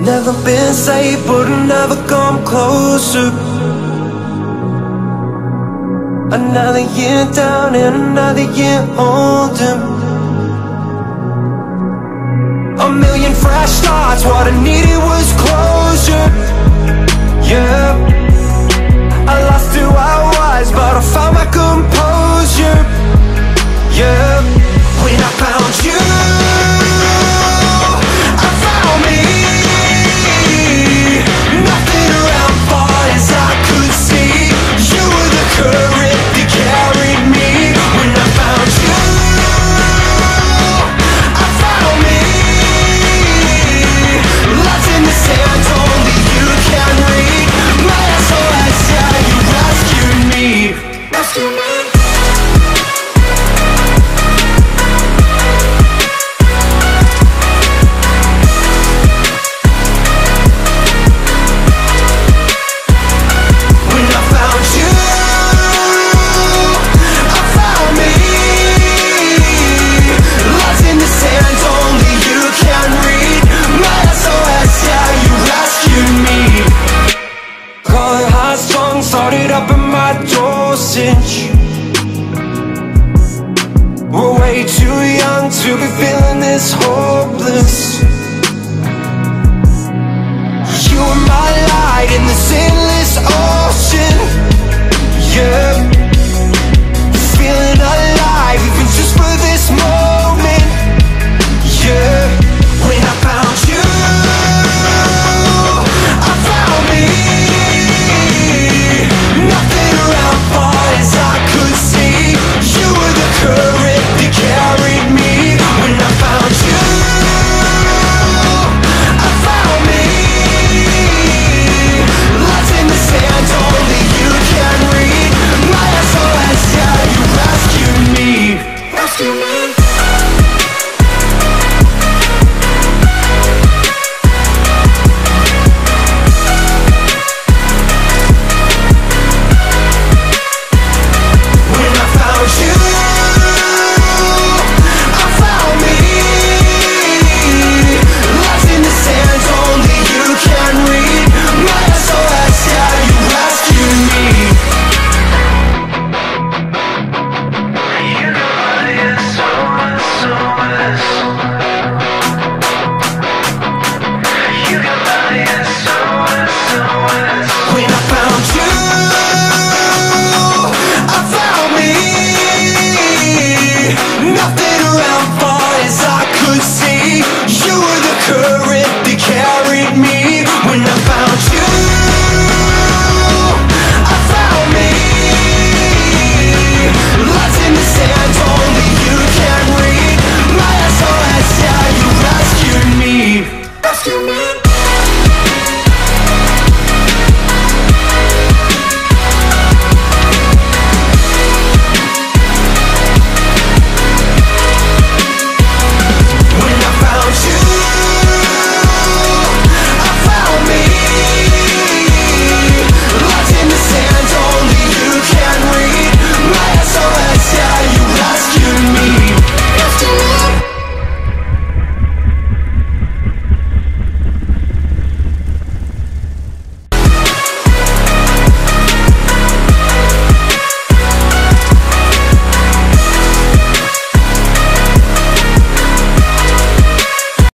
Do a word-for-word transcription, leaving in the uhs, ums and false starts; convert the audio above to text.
Never been saved, but I've never come closer. Another year down and another year older. A million fresh starts, what I needed was closure. Yeah, I lost who I was, but I found my composure. Yeah, when I found you, I found me. Nothing around far as I could see. You were the current that carried me. When I found you, I found me. Lost in the sand, only you can read. My S O S, yeah, you rescued me. Rescued me. Started up in my dosage. We're way too young to be feeling this hopeless.